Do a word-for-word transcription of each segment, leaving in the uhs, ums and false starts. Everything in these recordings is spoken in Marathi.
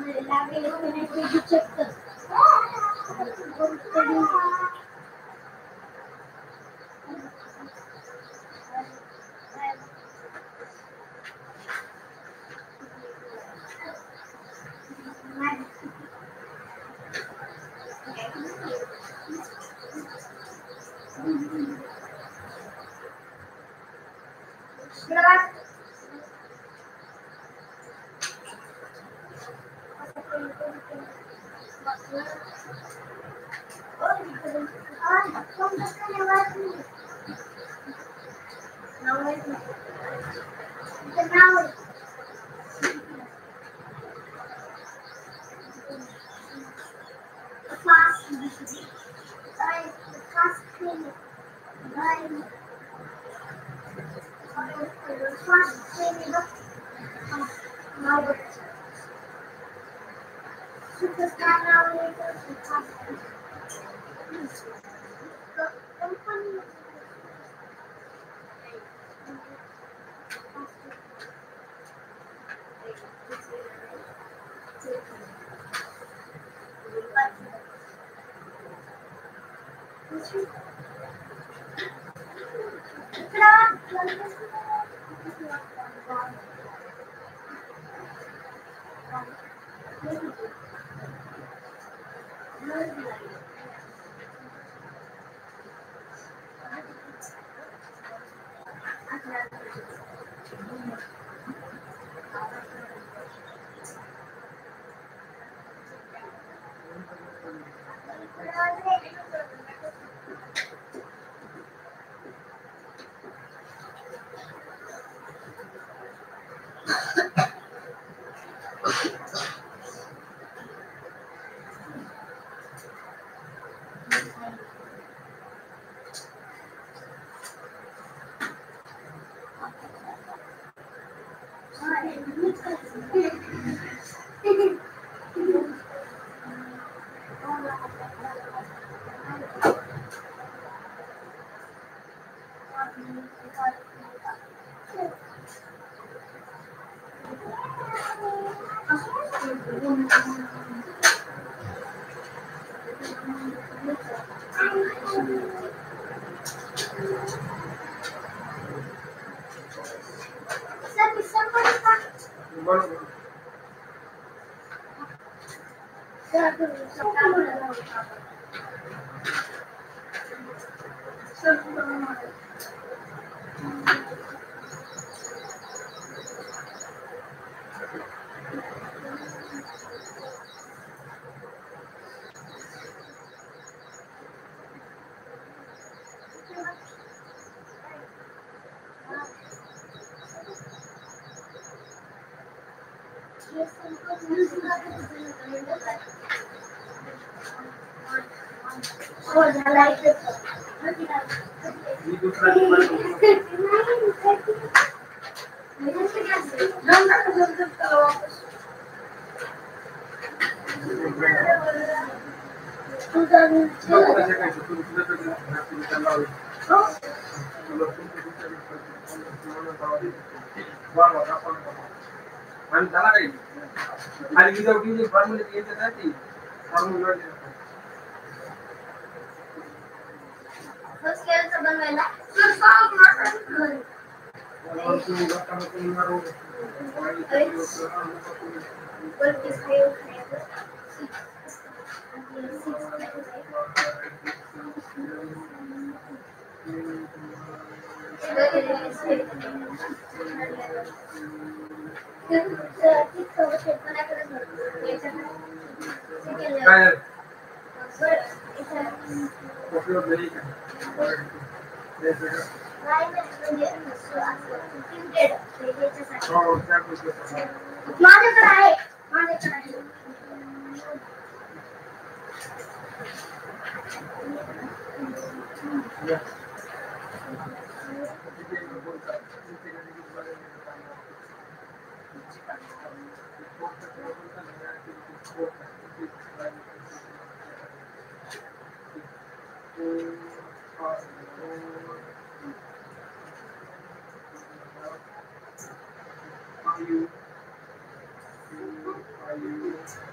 Are you? Are you?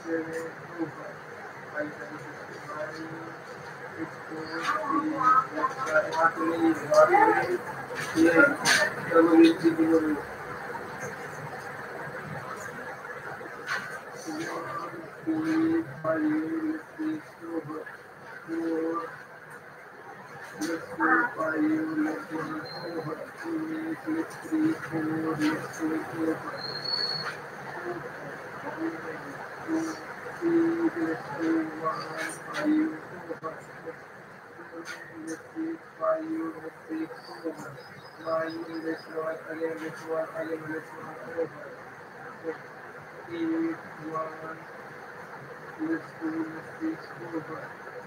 seven over. Five seven nine. Six four three. Eight. Double eight zero. Three five six over. Four. Let's go five. Let's go over. Two. Let's three four. Let's go over. Two. Let's go one five over. Let's six five. Let's six over. Nine. Let's one again. Let's one again. Let's one over. Eight one. Let's two. Let's six over.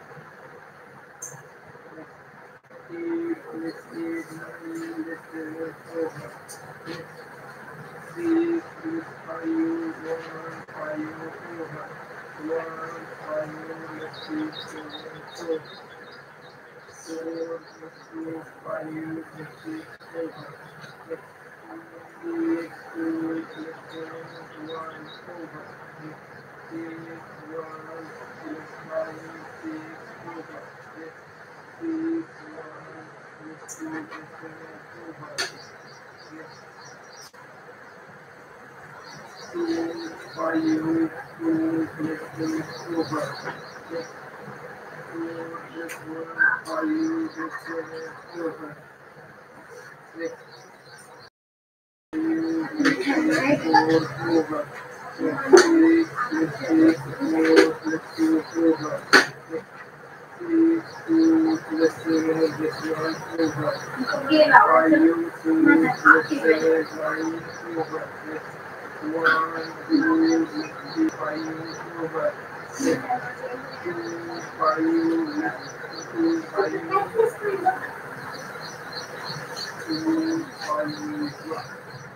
Eight, let's eight, nine, let's seven, over. Six, let's five, one, five, over. One, five, let's six, seven, four. Four, let's two, five, let's six, over. Eight, two, let's seven, one, over. Eight, one, let's five, six, over. Eight, six, one, let's two, let's seven, over. Yes. Two, five, two, let's two, over. Yes. Four, let's one, five, let's seven, over. Yes. Four, over. Yes. Six, let's six, four, let's two, over. Yes. Six, two, let's seven, let's one, over. Five, two, let's seven, nine, over. Yes. One, two, let's three, five, over. Yes. Two, five, let's two, five, two, five,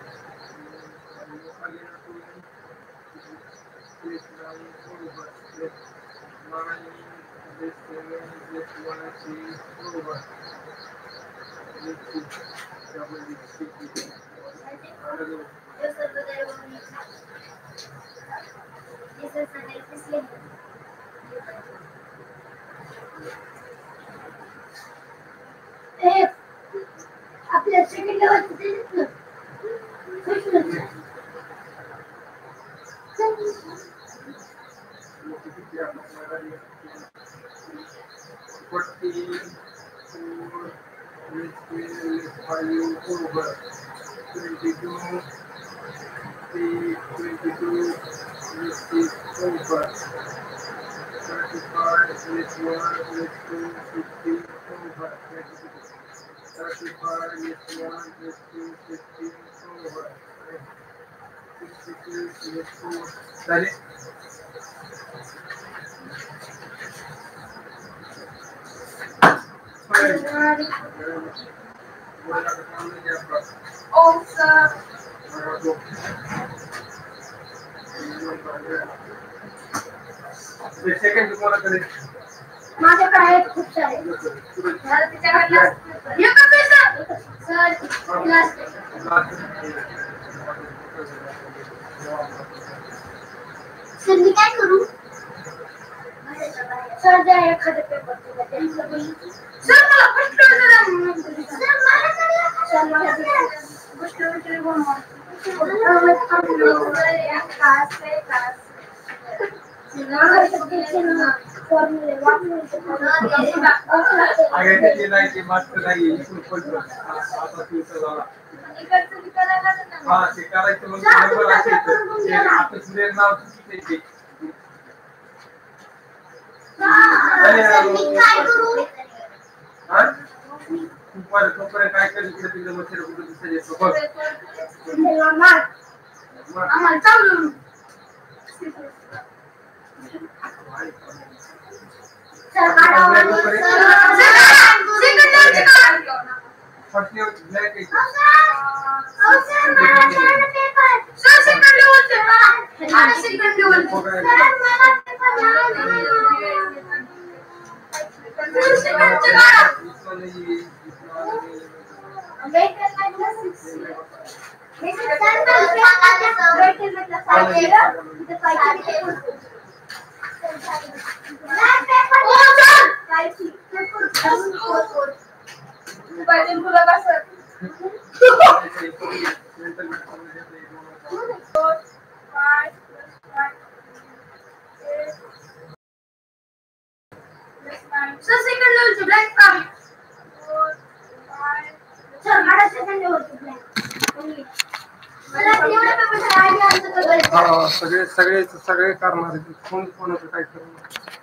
Yes, nine over. Yes, nine. Yes, seven. Yes, one, six over. Yes, six. Double it, six. Another. Yes, sir, but I won't need that. This is the latest link. Hey, आपल्या सेकंड लेवलचं ते दिसलं. Forty four, let's five over. Twenty-two, twenty-two, let's six over. Thirty-five, let's one, let's two, fifteen over. Thirty-five, let's one, let's two, fifteen over. Sixty-six, let's four. That is. Oh, sir. The second तुम्हाला करेल. माझ्याकडे आहेत खूप सारे. मला त्याच्याकडे ये का सर? Sir class. सर मी काय करू? सर द्या एखादं पेपर तुला. सर मला फर्स्ट क्लास सर मला सर मला फर्स्ट क्लास बोल. क्लास पे क्लास. फॉर्म्युले वापरून आगे ते नाही की मास्टर नाही इथून पण आता फ्युचर झाला. इकडचं विचारायला ना. हां ते करायचं मग नंबर असेल ते आता सुरेश नाव चुकीचं आहे. हां तूपर तूपर काय कर इकडे तिकडे मच्छर कुठे दिसते सोबत आम्हाला चालू सर काढा फर्स्ट ईयर ब्लॅक आहे सर मला पेपर सर सेकंड लेवल मला सेकंड लेवल सर मला पेपर सर सेकंड काढा बेटर मतलब सिक्स बेटर सर मैं बेटर मतलब फाइव इधर फाइव हा सगळे सगळे सगळे करणार कोण कोणाचं काय करणार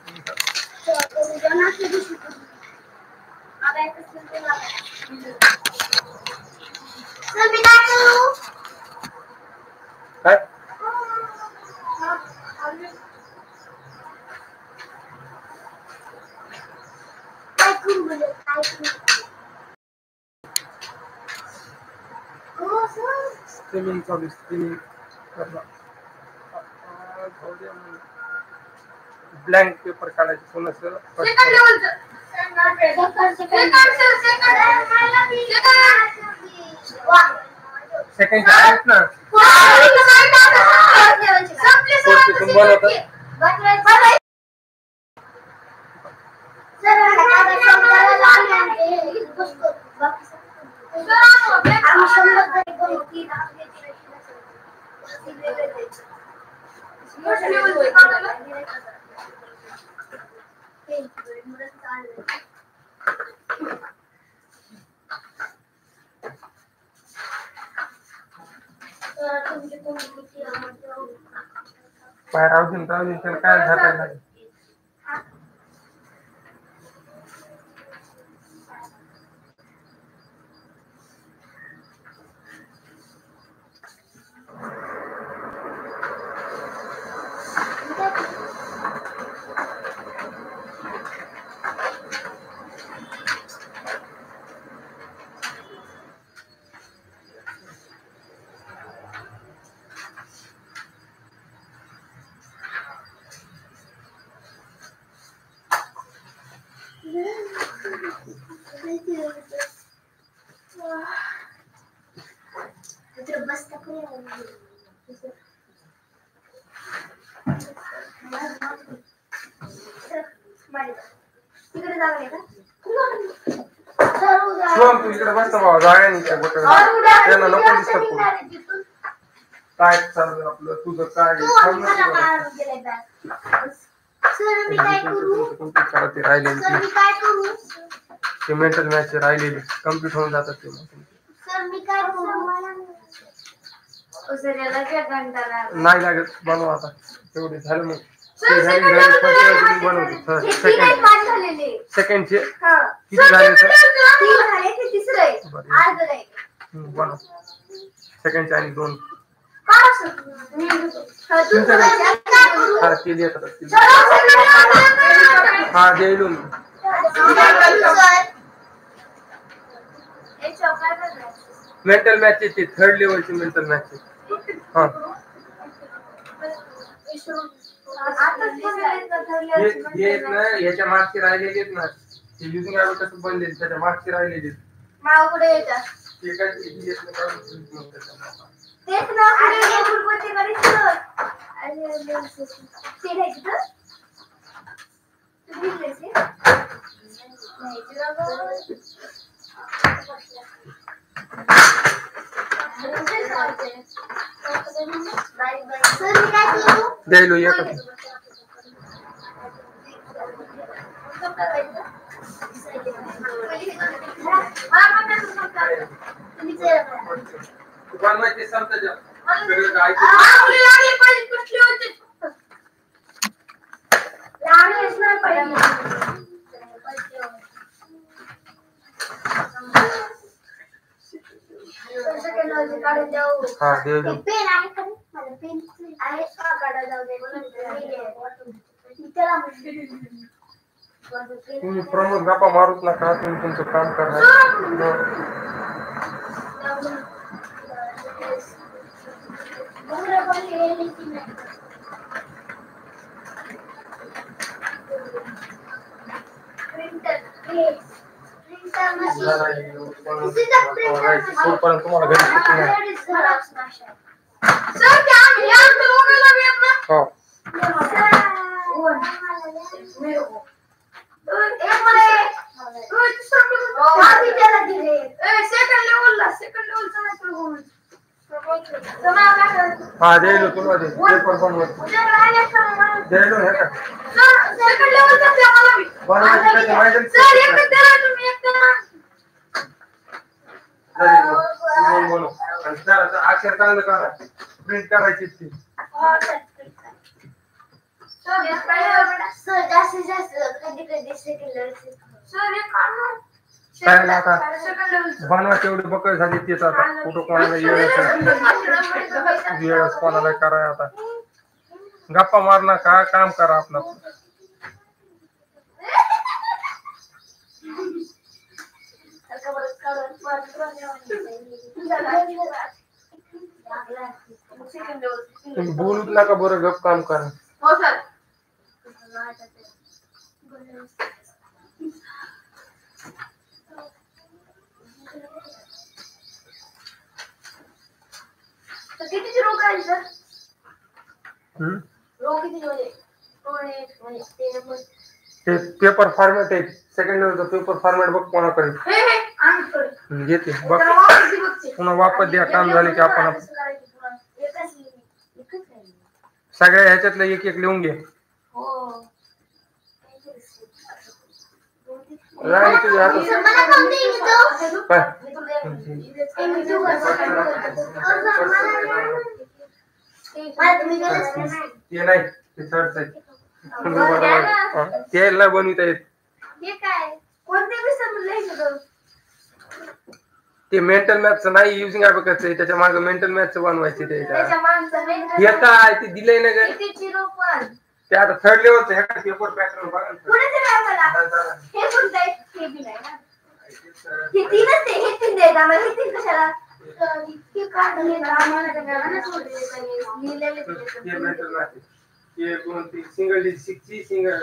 काय स्ट्रीमिंग चालू स्ट्रीमिंग ब्लँक पेपर काढायचं कोणाचं सेकंड आहेत ना बाहेर अजून अजून तर काय झालं नाही शिवम तू इकडे बसतो बाबा जागा नाही त्या गोट्याला त्यांना नको दिसत काय चालू आपलं तुझं काय राहिलेली मेंटल मॅच राहिलेली कम्प्लीट होऊन जातात ते नाही लागत बनवा आता तेवढे झालं मग सेकंडचे किती झाले बनव सेकंडचे आणि दोन हा देईल मेंटल मॅच येते थर्ड लेवलची मेंटल मॅच हा याच्या मागची राहिलेली आहेत ना ते युजिंग कसं बनले त्याच्या मागची राहिलेली द्यायलो या बनवायचे संत हा देव तुम्ही प्रमोद गप्पा मारूच नका तुम्ही तुमचं काम करा तुम्हाला घरी हो हाँ दे लो तुम दे पेपर बनवा दे लो है का सेकंड लेवलचा द्या मला बी बनवा त्याचे माहिती सर एक द्या तुम्ही एक द्या बोल बोलो आणि अक्षर चांगलं करा प्रिंट करायची ती हो सर सर एक काय सर जास्तीत जास्त कधी कधी सेकंड लेवलचे सर एक काम काय आता बनवा तेवढी बकळ झाली तेच आता फोटो कोणाला वेळच कोणाला करा आता गप्पा मारना का काम करा आपलं तुम्ही बोलूच नका बरं गप काम करा हो सर तर किती रोग आहे सर हम्म रोग किती म्हणजे म्हणजे ते नंबर ते पेपर फॉर्मॅट आहे सेकंड लेवलचा पेपर फॉर्मॅट बघ कोणाकडे हे हे आमकडे घेते बघ पुन्हा वापस द्या काम झाले की आपण सगळ्या ह्याच्यातलं एक एक लिहून घे हो राणी तुझ्या हातात मला काम देईल तो काय ते नाही ते चढच आहे ते नाही बनविता येत हे काय कोणते विषय लिहायचं ते मेंटल मॅथचं नाही युजिंग ॲबॅकस आहे त्याच्या मागे मेंटल मॅथचं बनवायचे ते त्याच्या माणसं हे काय ते दिलंय ना ग किती झिरो पण ते आता थर्ड लेवलचं हे काय पेपर पॅटर्न बघा पुढे ते काय मला हे कोणतं आहे हे बी नाही ना हे तीनच आहे हे तीन द्यायचं आम्हाला हे तीन कशाला हे काढून हे आम्हाला त्याला सोडले त्यांनी लिहिलेले हे मेंटल मॅथ हे दोन तीन सिंगल डिजिटची सिंगल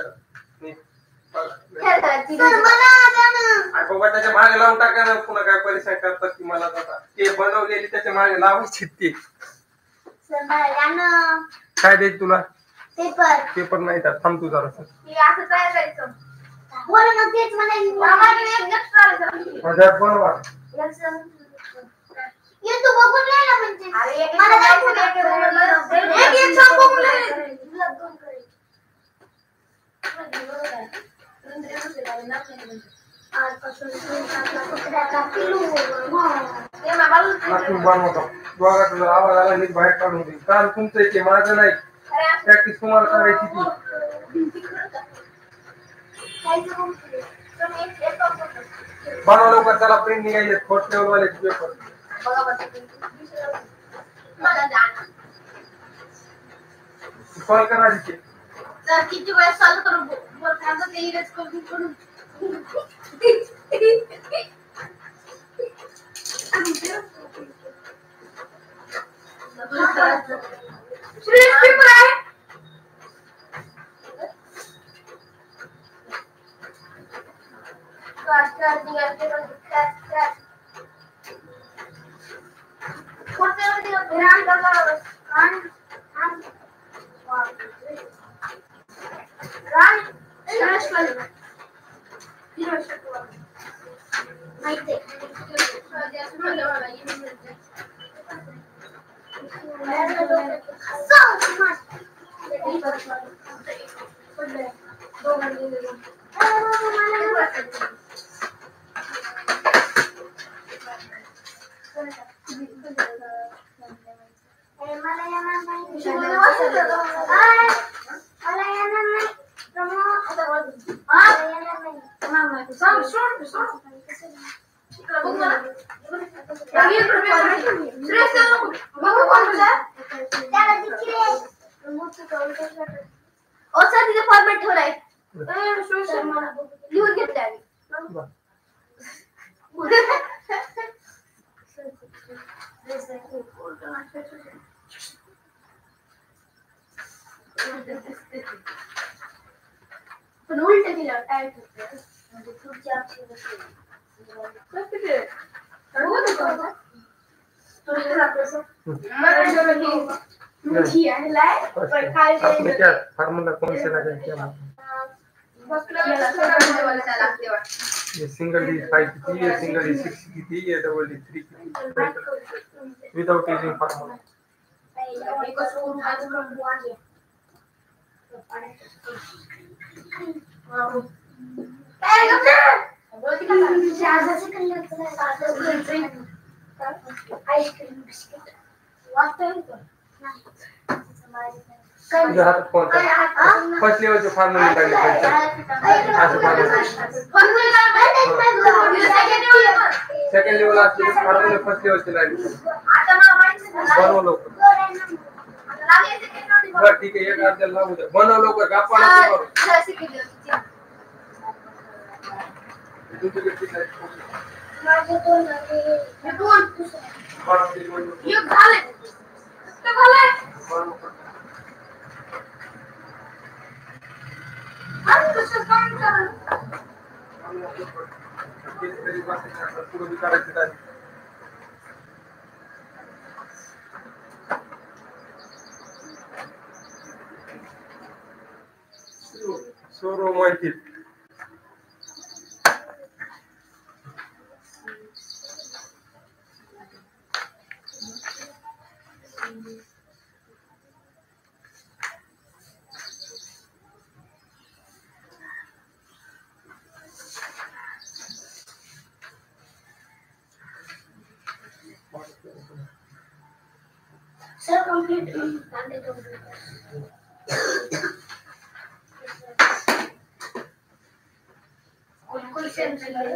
बाबा त्याच्या मागे लावून टाका ना पुन्हा काय परेशान करतात की मला आता ते बनवलेली त्याच्या मागे लावायची ते काय द्यायचं तुला पेपर पेपर नाही का थांब तू जरा असं काय करायचं बोला ना तेच म्हणायचं माझ्या बनवा ये तू बघून लिहायला म्हणजे अरे एक मला एक एक सांग बघून लिहायला दोन करे आवाज आला नीट बाहेर काढून दे काल तुमचं येते माझं नाही प्रॅक्टिस तुम्हाला करायची ती बनवा लवकर त्याला प्रिंट निघायचे फोर्थ लेवल वाले पेपर सॉल्व करायचे तर किती वेळ सॉल्व करून बोलताना ते इरेज करून करून श्रेष्ठ पेपर आहे काट काट निघाल ते काट काट कोणते होते राम दादा कान कान राम श्रेष्ठ वाले श्रेष्ठ वाले माहिती फॉर्मेट ठेवलाय लिहून घेतले पण उलट दिलं काय म्हणजे पुढची अक्षर मुझे है पर खाली आपने क्या फार्मूला कौन से लगाया क्या ये सिंगल डी फाइव की थी, ये सिंगल डी सिक्स की थी, ये डबल डी थ्री की थी without using formula. Ice cream biscuit तुझ्या हातात कोणता फर्स्ट लेवलचे फार्मूला लागले पाहिजे असं सेकंड लेवल असले फार्मूला फर्स्ट लेवलचे लागले बनव लवकर बरं ठीक आहे एक अर्ध्याला लागू द्या बनव लवकर गप्पा नको करू तुझी किती माझे दोन आहे हे दोन बरं एक झाले ते झाले आणि कसं काम करा पुढे विचारायचं काय सोरो माहिती सर कंप्लीट कोण सेंटर आहे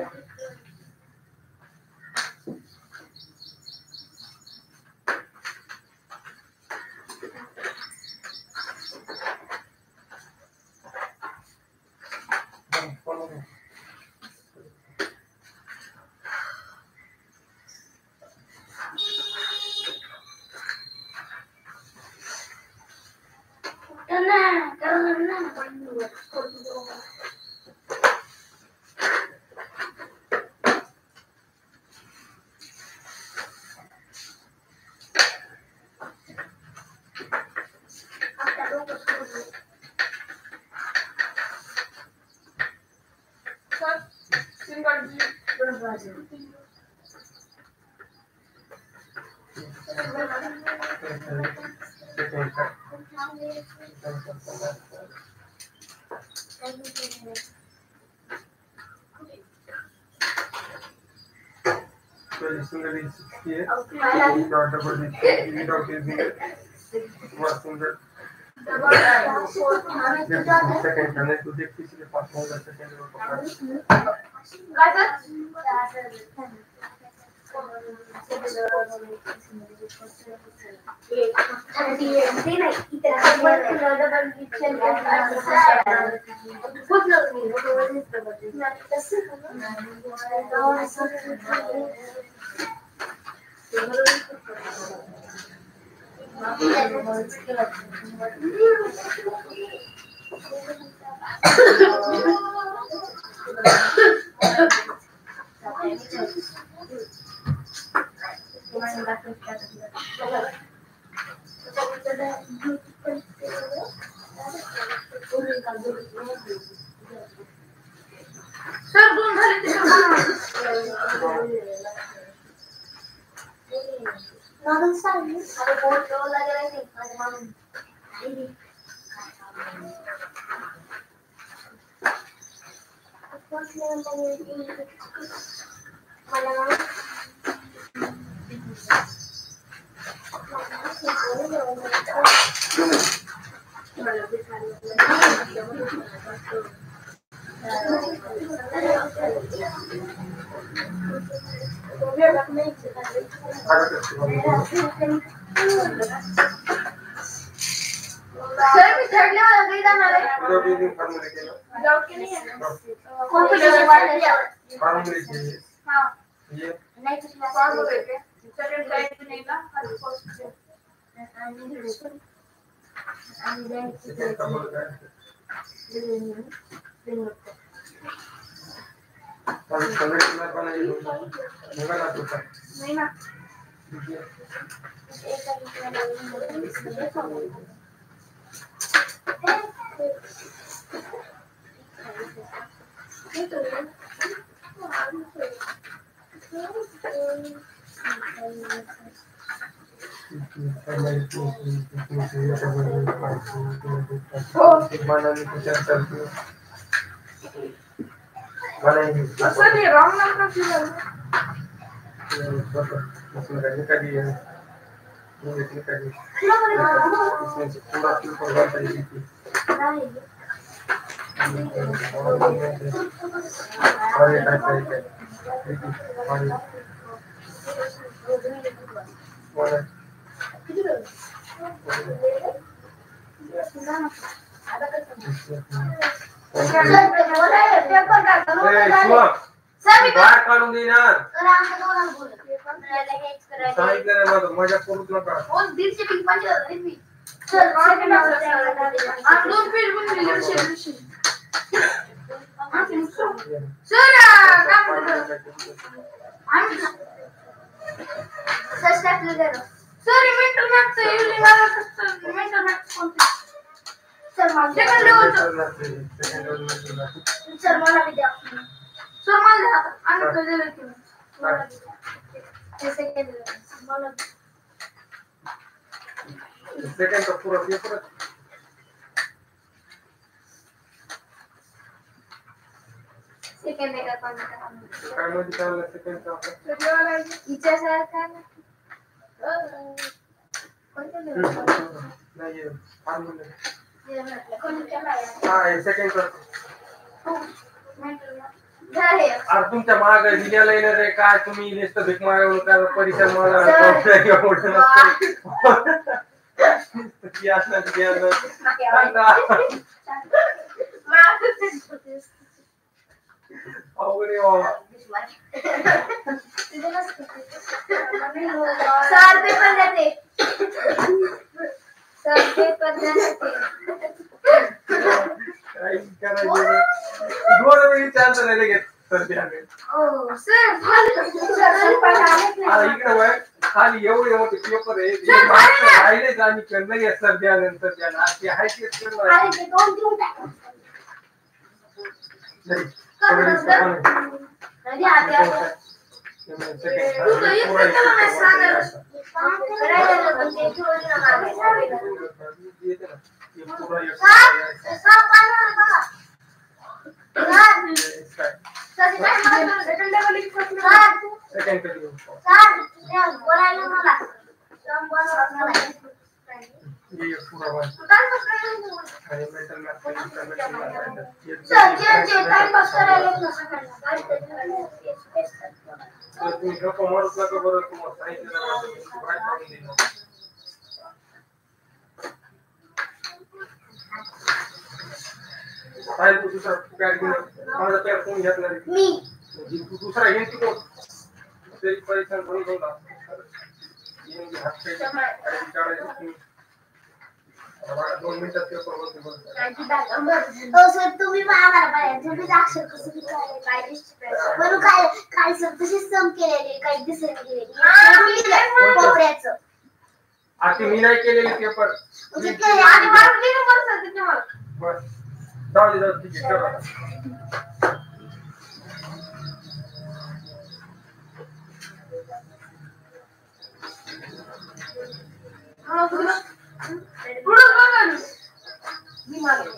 single is sixty-eight, without double is without using it, was single. Second channel to take this is part of the second level. Sir दोन झाले ते मागून सांग आता बोट लावला गेला ते माझ्या मागून सर मी थर्ड लेवल गई जाणार आहे Without using formula केलं. डाउट की नाही कोणतं लेवल वाटलं Formula केली. हां ये नाही तुला फॉर्म भेटते सेकंड टाइप नाही ना आणि फर्स्ट आणि आणि देन और सगळे तुला बनायला होता. बघा ना तुझा. नाही ना सर ये रॉन्ग नंबर क्यों है? उसमें रहने का भी है, वो देखने का भी इसमें से पूरा क्यों प्रोग्राम तरीके की और ये टाइप है और ये और बाहर काढून देणार सांगितलं ना मजा करूच नका दीडशे पीक पाहिजे होते मी सर दोन पेज पण दीडशे दीडशे सर काम सर स्टॅपलर द्या सर मेंटल मॅथ्स युजिंग आला सर मेंटल मॅथ्स कोणते सर मला सेकंड लेवल सर मला भी द्या सर मला द्या आणि दिलं की सेकंड मला सेकंड का पूरा पेपर सेकंड आहे का कोणता काय मध्ये चाललं सेकंड का सगळं इच्छा सर काय कोणतं नाही फार म्हणलं कोणत्या हा सेकंड का झाले अरे तुमच्या मागे दिलेला येणार आहे काय तुम्ही नुसतं भीक मागायला काय परीक्षा मला किती असणार किती असणार अवघड आहे बाबा सर पेपर देते सर पेपर देते काय करायचं दोन मिनिट चान्स नाही लगेच सर द्या ओ सर इकडे वय खाली एवढे मोठे पेपर आहे राहिले आणि करणं घ्या सर द्या नंतर द्या ते आहे ते दुसरा घेऊन तू परीक्षा दोन मिनिटात पेपर होते सर तुम्ही आम्हाला पाहिजे तुम्ही अक्षर कसं विचारले काय म्हणून काय काय सर तशीच सम केलेले काही दिसत गेलेली कोपऱ्याचं आता मी नाही केलेले पेपर म्हणजे केले आणि मार्क दिले बरं सर तिथे मार्क बस जाऊ दे जाऊ ठीक आहे करा हा पुढे पुढे बघा मी मार्क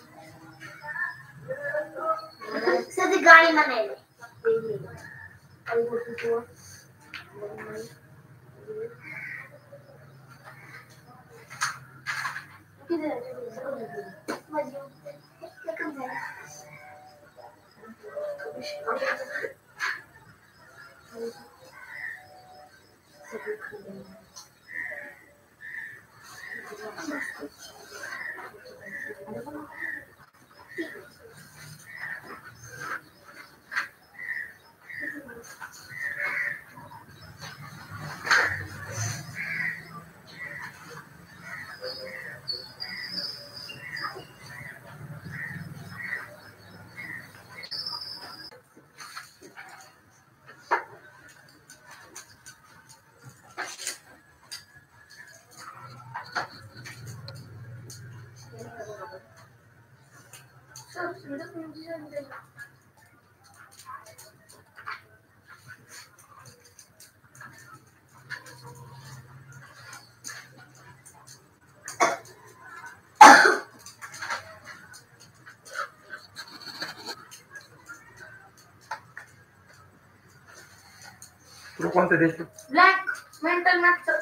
सदी गाड़ी में नहीं तू कोणतं द्यायचं? ब्लँक मेंटल मॅथचं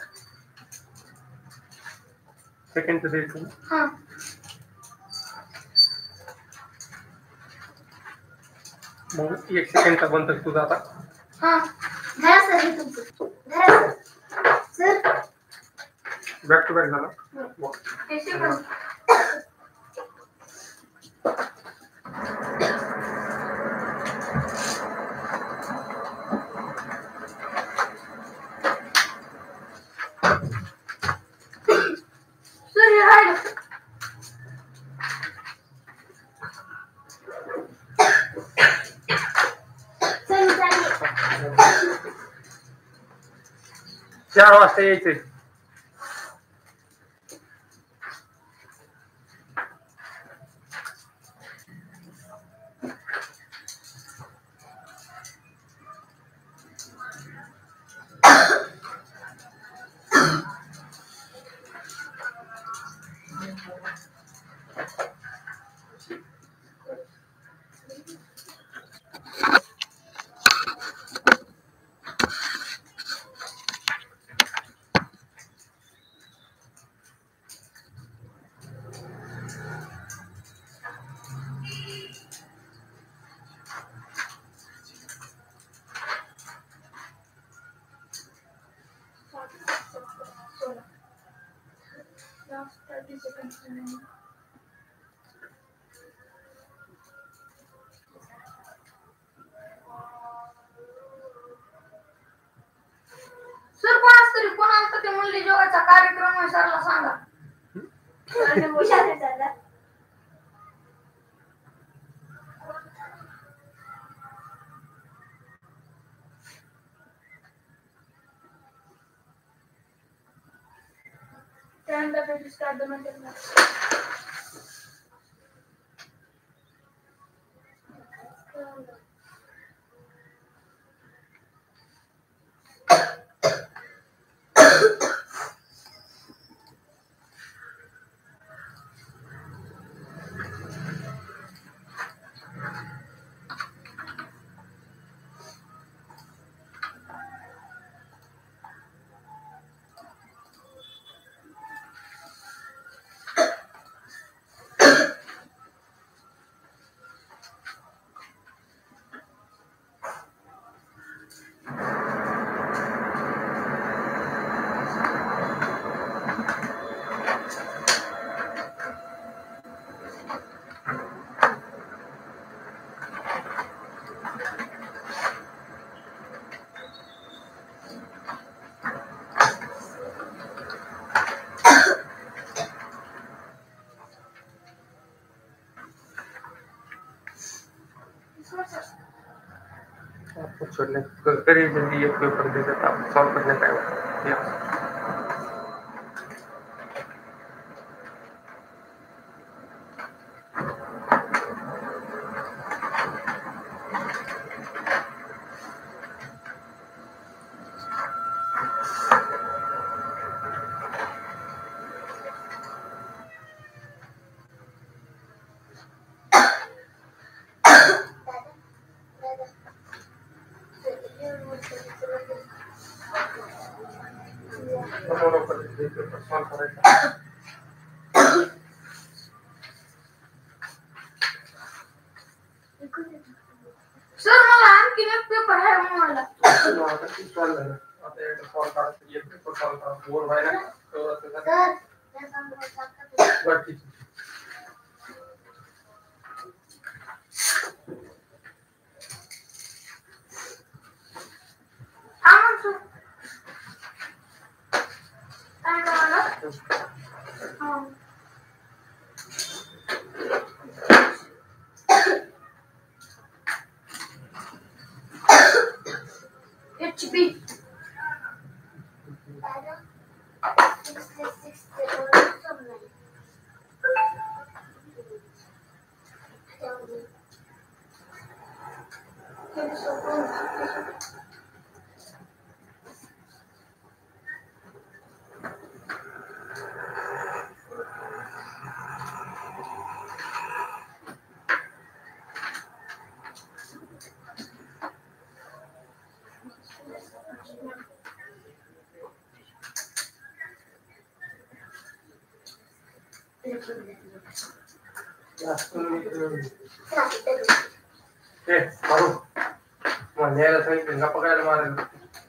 सेकंडचं द्यायचं. हा मग एक सेकंडचा बनतो तुझा आता. हा धरा सर हे तुमचं धरा सर बॅक टू बॅक झाला. टेस्टिंग पण सर हे राहिलं चल चालेल चार वाजता यायचंय. सर कोण असतं रे कोण असतं ते मुली जोगाचा कार्यक्रम आहे सरला सांगा. त्यांना काही स्टार्ट म्हणतात छोड़ने करी जल्दी एक पेपर दे देता आप सॉल्व करने का सर मला आणखी एक पेपर आहे मला. आता किती चाललं ना आता एक सॉल्व करायचं एक पेपर सॉल्व करा बोर व्हायला सर बाकी आमन सर काय करायला हां H B ए मारू मला सांगितलं गप्पा करायला मारायला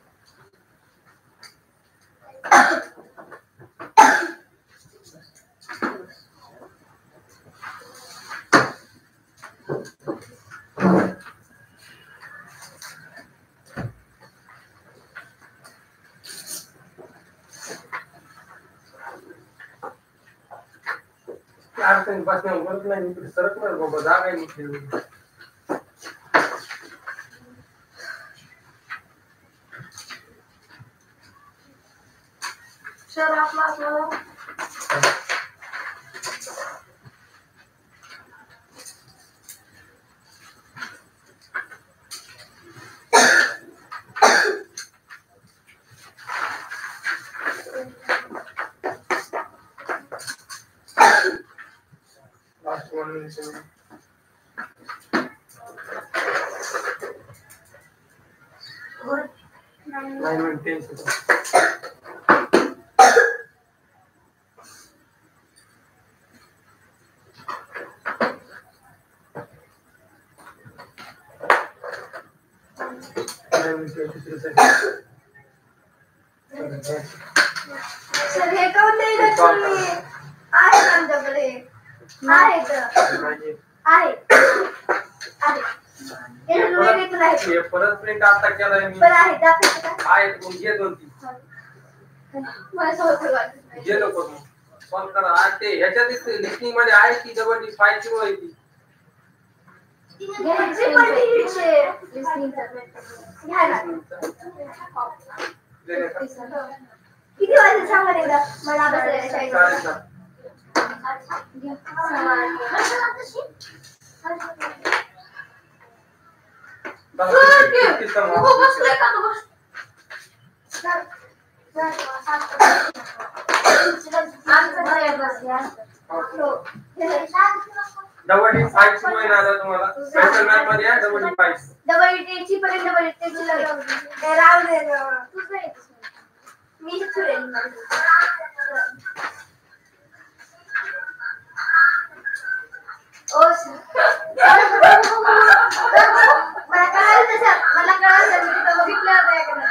अडचणी बसण्या बोलत नाही सरक नाही बाबा जागा आहे खेळून सर आपला आपल्याला last one minute nine minutes ten seconds sir हे काऊन नाही देत तुम्ही आहे आमच्याकडे आहे तर आहे आहे हे वेगळे तर आहे हे परत प्रिंट आता केलाय मी पण आहे दाखवते का आहे दोन घे दोन तीन मला सॉल्व करायचं घे नको सॉल्व करा आज ते ह्याच्यात लिस्टिंग मध्ये आहे की डबल डी फाइव ची आहे ती घ्यायची पण घ्यायची लिस्निंग घ्या ना किती वाजता सांगा एकदा मला बसायला शाळेत डबल डी फाइव ची होईल आता तुम्हाला स्पेशल मॅथ मध्ये आहे double D five double T ची पर्यंत डबल टी ची लागेल राव दे तूच नाही मी सुरेल ओ मला कळलं तसं मला कळलं मी तो बघितलं होतं एकदा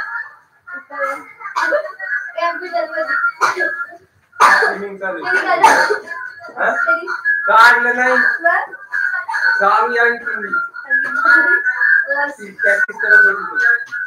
कॅम्प्युटर मध्ये स्विमिंग चालू हा काढलं नाही चालू आहे तुम्ही प्रॅक्टिस करत होती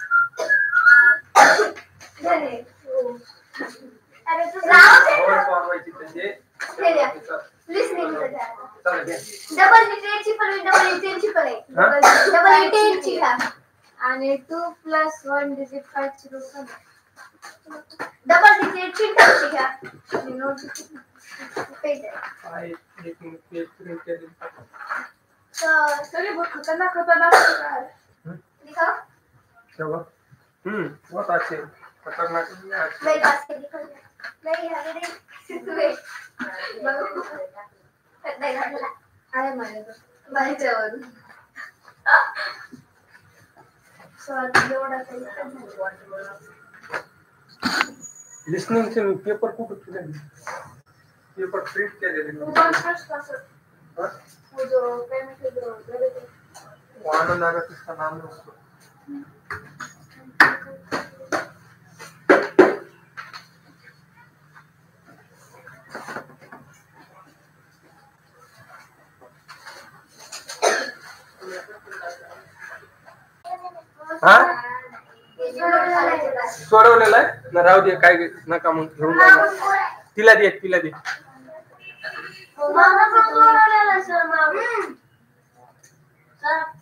अरे तू राव दे और फॉरवर्ड म्हणजे लिसनिंग चला घ्या डबल टी ची पण डबल टी ची पण आहे डबल टी ची का आणि two plus one digit five ची रूट डबल टी ची ची का आणि नोट पेज आहे एक मिनिट पेज प्रिंट केली तर सगळे बहुत खतरनाक खतरनाक है दिखाओ चलो हम्म बहुत अच्छे खतरनाक मैं पास के दिखा नहीं आगे नहीं सिद्धू नहीं घातला आहे माझ्या माझ्यावर सो आता एवढा काही लिस्निंगचे पेपर कुठं तुला पेपर प्रिंट केलेले वाढ लागत इसका नाम है उसको हा सोडवलेला आहे ना राहू दे काय नका मग घेऊन जा तिला दे तिला दे मामा पण सोडवलेला सर मामा